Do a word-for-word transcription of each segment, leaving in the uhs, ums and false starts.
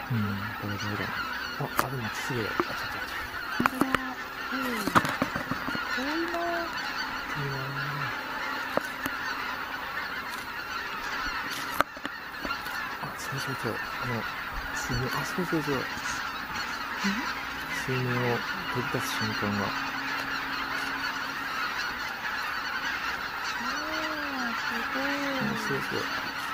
うん、これどうだろう。あ、あ、でもすぐ、あ、ちょっと。 これは、うん。遠いな。 いいなぁ。あ、そうそうそう。あの、水面、あ、そうそうそう。水面を飛び立つ瞬間が。 ああ、すごい。 あ、そうそう。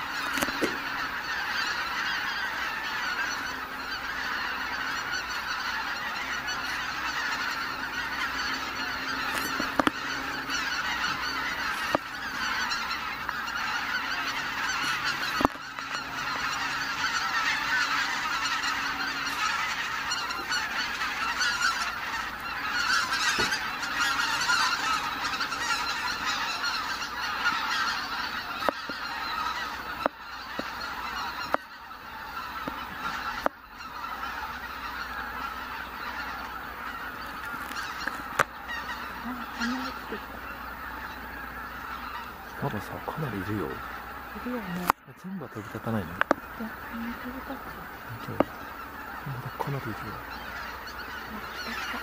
まださ、かなりいるよ。 いるよね。 全部は飛び立たないの？いや、 みんな飛び立つ。 本当。まだかなりいるよ。 あ、来た来た。